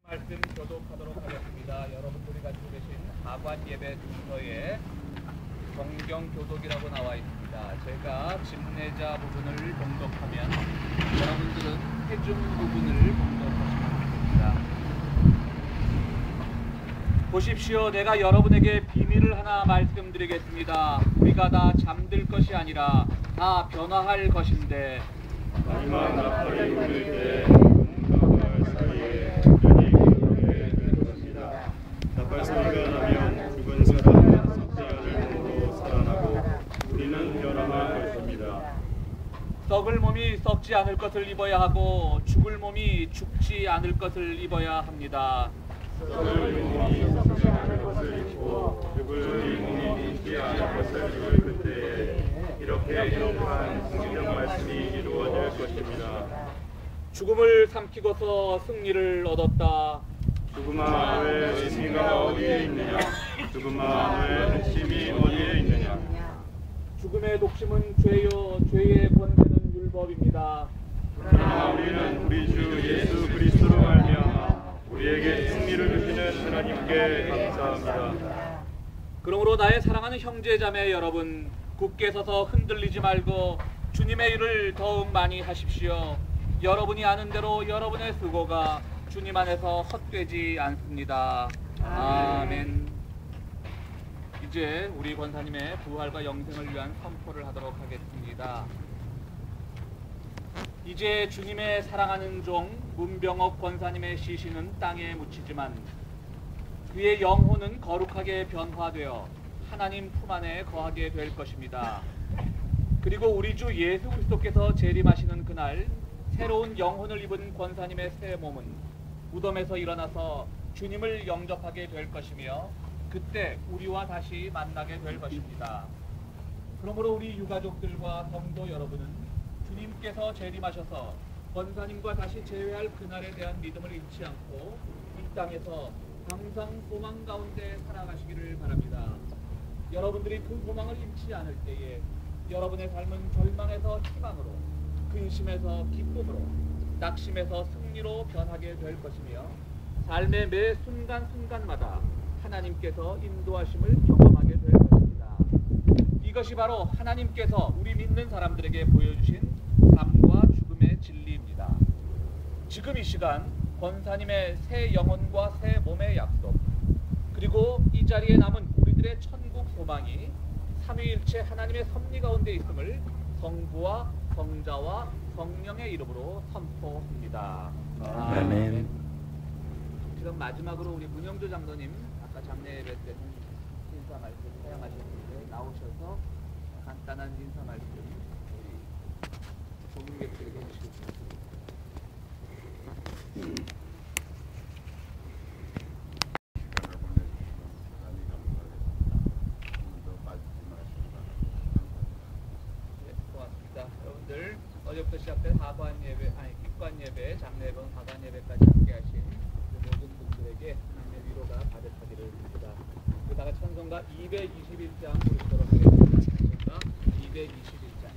말씀 교독하도록 하겠습니다. 여러분들이 가지고 계신 하관 예배 순서에 성경 교독이라고 나와 있습니다. 제가 집례자 부분을 봉독하면 여러분들은 해중 부분을 봉독하시면 됩니다. 보십시오. 내가 여러분에게 비밀을 하나 말씀드리겠습니다. 우리가 다 잠들 것이 아니라 다 변화할 것인데 마지막 나팔이 울릴 때 나팔 사이에 편히 기록해 될 것이다. 나팔 소리가 나면 죽은 사람은 썩지 않을 몸으로 살아나고 우리는 변화할 것입니다. 썩을 몸이 썩지 않을 것을 입어야 하고 죽을 몸이 죽지 않을 것을 입어야 합니다. 썩을 몸이 썩지 않을 것을 입고 죽을 몸이 죽지 않을 것을 입을 그때에 이렇게 기록한 성경 말씀이 이루어질 것입니다. 죽음을 삼키고서 승리를 얻었다. 죽음아 왜 의미가 어디에 있느냐? 죽음아 왜 핵심이 어디에 있느냐? 죽음의 독심은 죄요, 죄의 권세는 율법입니다. 그러나 우리는 우리 주 예수 그리스도로 말미암아 우리에게 승리를 주시는 하나님께 감사합니다. 그러므로 나의 사랑하는 형제 자매 여러분, 굳게 서서 흔들리지 말고 주님의 일을 더욱 많이 하십시오. 여러분이 아는 대로 여러분의 수고가 주님 안에서 헛되지 않습니다. 아멘. 이제 우리 권사님의 부활과 영생을 위한 선포를 하도록 하겠습니다. 이제 주님의 사랑하는 종 문병옥 권사님의 시신은 땅에 묻히지만 그의 영혼은 거룩하게 변화되어 하나님 품 안에 거하게 될 것입니다. 그리고 우리 주 예수 그리스도께서 재림하시는 그날 새로운 영혼을 입은 권사님의 새 몸은 무덤에서 일어나서 주님을 영접하게 될 것이며 그때 우리와 다시 만나게 될 것입니다. 그러므로 우리 유가족들과 성도 여러분은 주님께서 재림하셔서 권사님과 다시 재회할 그날에 대한 믿음을 잃지 않고 이 땅에서 항상 소망 가운데 살아가시기를 바랍니다. 여러분들이 그 소망을 잃지 않을 때에 여러분의 삶은 절망에서 희망으로, 근심에서 기쁨으로, 낙심에서 승리로 변하게 될 것이며 삶의 매 순간순간마다 하나님께서 인도하심을 경험하게 될 것입니다. 이것이 바로 하나님께서 우리 믿는 사람들에게 보여주신 삶과 죽음의 진리입니다. 지금 이 시간 권사님의 새 영혼과 새 몸의 약속, 그리고 이 자리에 남은 우리들의 천국 소망이 삼위일체 하나님의 섭리 가운데 있음을 성부와 성자와 성령의 이름으로 선포합니다. 아멘. 지금 마지막으로 우리 문영조 장로님 아까 장례 예배 때는 인사 말씀 사용하셨는데 나오셔서 간단한 인사 말씀 우리 조문객들에게 해주시겠습니다. 여러분들 어제부터 시작된 하관 예배, 기관 예배, 장례 예배, 하관 예배까지 함께하신 모든 분들에게 하나님의 위로가 가득하기를 빕니다. 그다가 찬송가 221장 부르도록 하겠습니다. 찬송가 221장.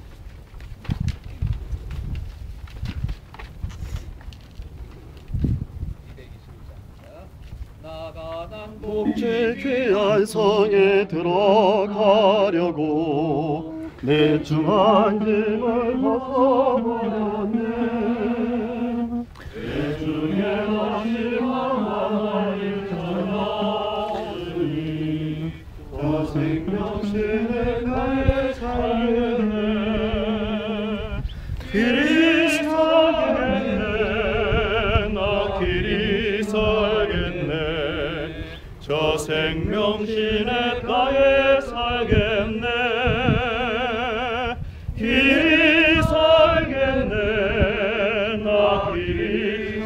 나가난 목재 귀한 성에 들어가려고 내 중한 짐을 벗어버렸네. 내 중에 낙심하와 일천하으니 저 생명신의 나의 살겠네. 길이 살겠네. 나 길이 살겠네. 저 생명신의 나의 살겠네. 길이 살겠네. 나 길이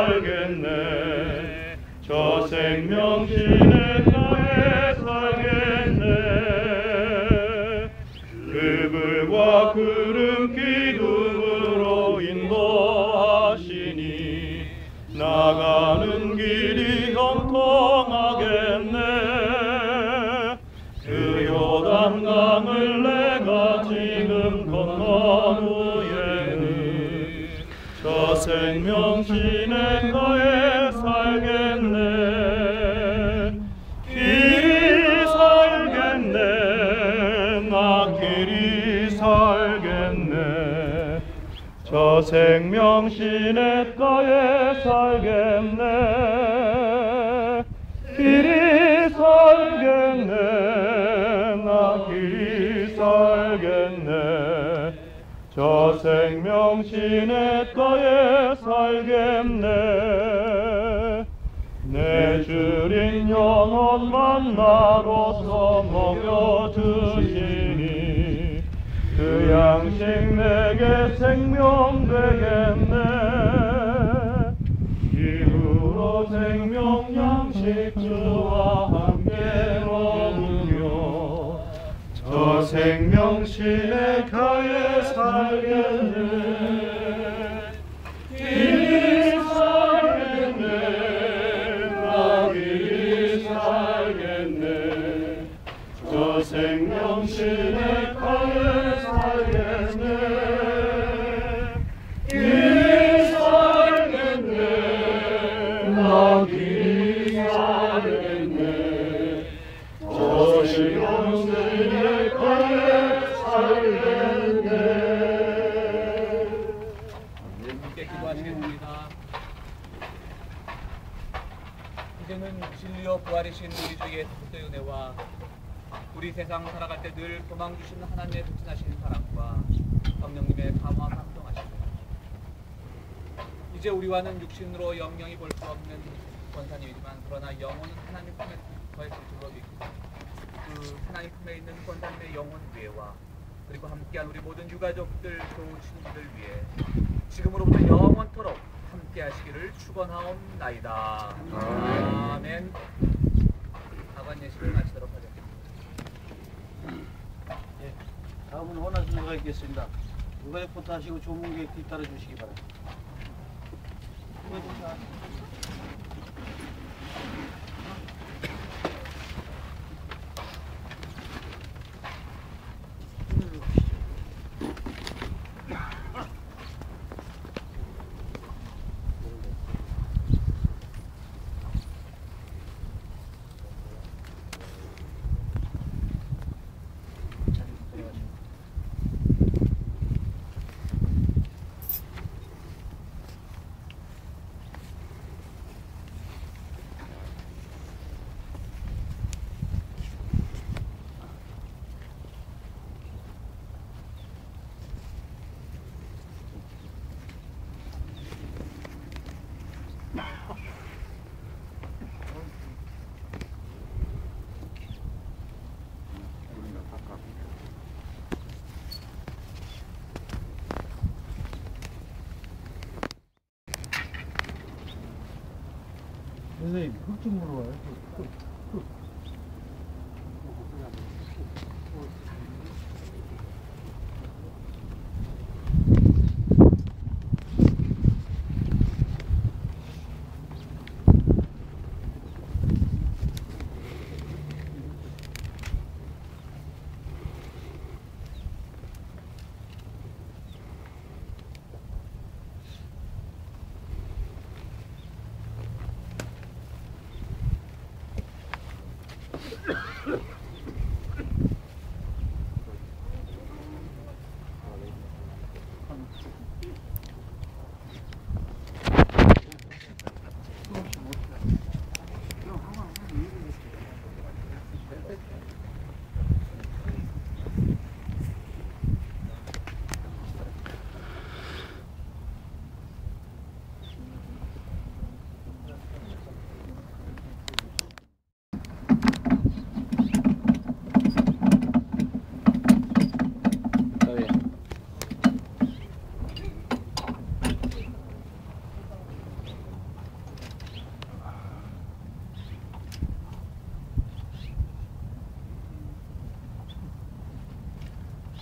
살겠네. 저 생명신의 나의 살겠네. 그불과 구름 기둥으로 인도하시니 나가는 길이 형통하겠네. 그 요단강을 내가 지금 건넌 후에는 저 생명신의 거에 살게 생명 시냇가에 살겠네. 길이 살겠네. 나 길이 살겠네. 저 생명 시냇가에 살겠네. 내 주린 영혼만 나로서 먹여주시니 그 양식 내게 생명 되겠네. 이후로 생명 양식 주와 함께 먹으며 저 생명 시냇가에 살겠네. 길이 살겠네. 나 길이 살겠네. 저 생명 시냇가에 살겠네. 길이 살겠네. 나 길이 살겠네. 저 생명 시냇가에 살겠네. 함께 기도하시겠습니다. 이제는 진리요 부활이신 우리 주 예수 그리스도의 은혜와 우리 세상 살아갈 때 늘 도망 주시는 하나님의 극진하신 사랑과 성령님의 감화 감동하시고 이제 우리와는 육신으로 영영이 볼 수 없는 권사님이지만 그러나 영혼은 하나님 품에 거했을 줄로 믿고 그 하나님 품에 있는 권사님의 영혼 위에와 그리고 함께한 우리 모든 유가족들 좋은 친구들 위해 지금으로부터 영원토록 함께 하시기를 축원하옵나이다. 아멘. 하관 예식을 마치도록 하겠습니다. 다음은 원하시는 누가 있겠습니다. 누가 포트 하시고 조문객 뒤따라 주시기 바랍니다. 선생님, 흙좀 물어봐요. 흙.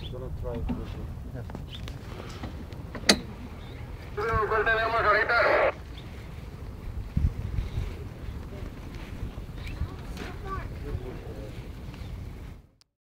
Suéltame, vamos ahorita.